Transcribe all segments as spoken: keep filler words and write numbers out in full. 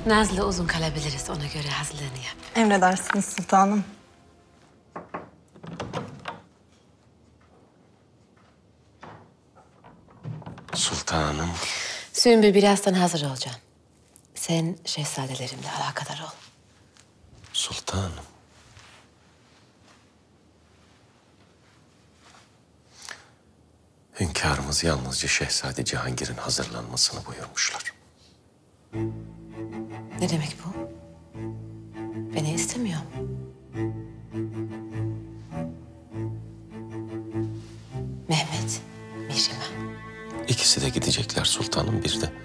Nazlı uzun kalabiliriz. Ona göre hazırlığını yap. Emredersiniz sultanım. Sultanım. Sümbül birazdan hazır olacağım. Sen şehzadelerimle alakadar ol. Sultanım. Hünkârımız yalnızca Şehzade Cihangir'in hazırlanmasını buyurmuşlar. Ne demek bu? Beni istemiyor mu? Mehmet, Mihrimah. İkisi de gidecekler sultanım, bir de.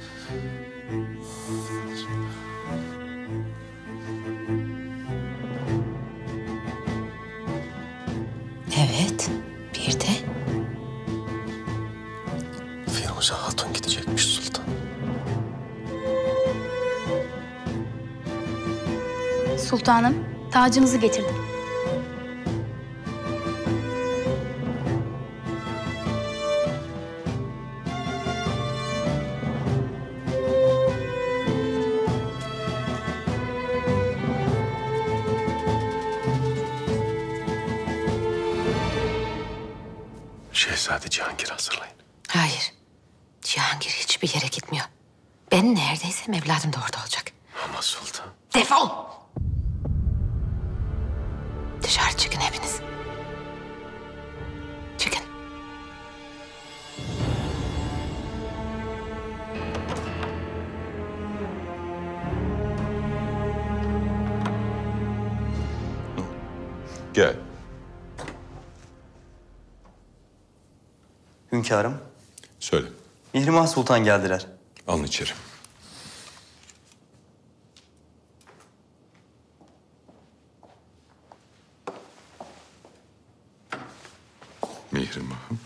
Evet, bir de Firuze Hatun gidecekmiş sultan. Sultanım, tacınızı getirdim. Şehzade Cihangir hazırlayın. hayır. Cihangir hiçbir yere gitmiyor. Ben neredeysem evladım da orada olacak. Ama sultan. Defol! Dışarı çıkın hepiniz. Çıkın. Gel. Hünkârım, Söyle. Mihrimah Sultan geldiler. Alın içeri. Mihrimah'ım.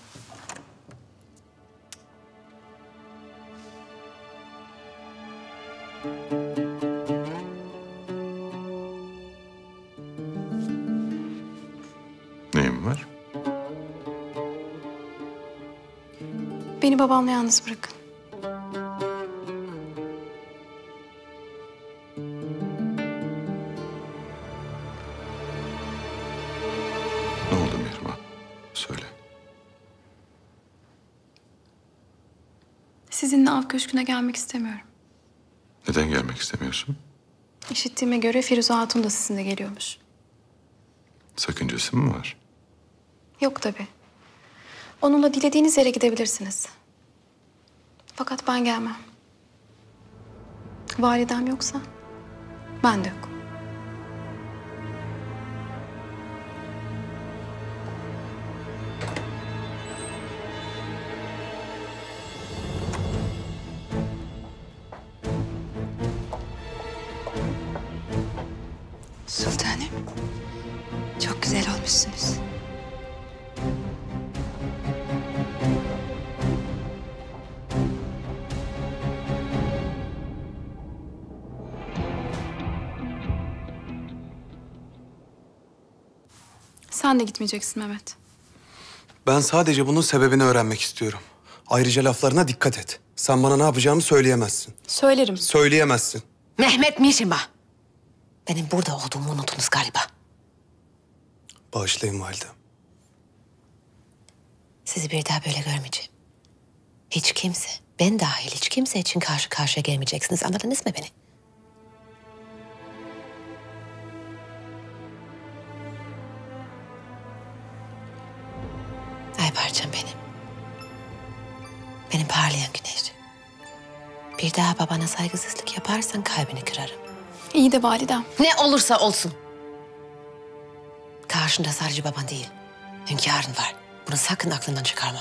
Neyin var? Beni babamla yalnız bırakın. Ne oldu Mihrimah? Söyle. Sizinle av köşküne gelmek istemiyorum. Neden gelmek istemiyorsun? İşittiğime göre Firuze Hatun da sizinle geliyormuş. Sakıncası mı var? Yok tabii. Onunla dilediğiniz yere gidebilirsiniz. Fakat ben gelmem. Validem yoksa ben de yok. Sultanım, çok güzel olmuşsunuz. Sen de gitmeyeceksin Mehmet. Ben sadece bunun sebebini öğrenmek istiyorum. Ayrıca laflarına dikkat et. Sen bana ne yapacağımı söyleyemezsin. Söylerim. Söyleyemezsin. Mehmet, Mihrimah. Benim burada olduğumu unuttunuz galiba. Bağışlayın validem. Sizi bir daha böyle görmeyeceğim. Hiç kimse, ben dahil hiç kimse için karşı karşıya gelmeyeceksiniz. Anladınız mı beni? Ay parçam benim. Benim parlayan güneş. Bir daha babana saygısızlık yaparsan kalbini kırarım. İyi de validem. Ne olursa olsun. Karşında sadece baban değil, hünkârın var. Bunu sakın aklından çıkarma.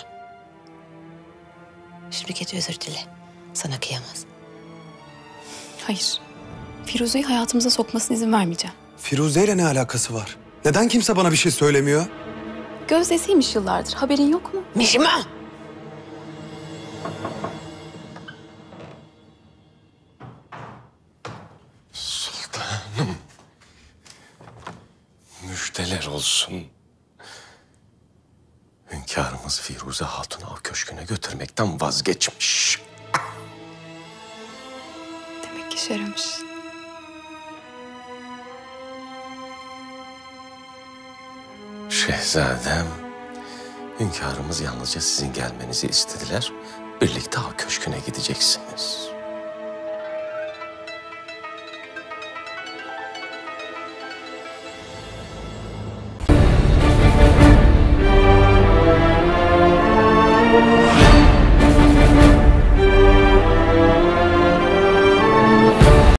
Şimdi git özür dile. Sana kıyamaz. Hayır. Firuze'yi hayatımıza sokmasına izin vermeyeceğim. Firuze ile ne alakası var? Neden kimse bana bir şey söylemiyor? Gözdesiymiş yıllardır. Haberin yok mu? Mihrimah! Sultanım. Müjdeler olsun. Hünkârımız Firuze Hatun'u av köşküne götürmekten vazgeçmiş. Demek işe yaramış. Şehzadem, hünkârımız yalnızca sizin gelmenizi istediler. Birlikte Ağ Köşkü'ne gideceksiniz.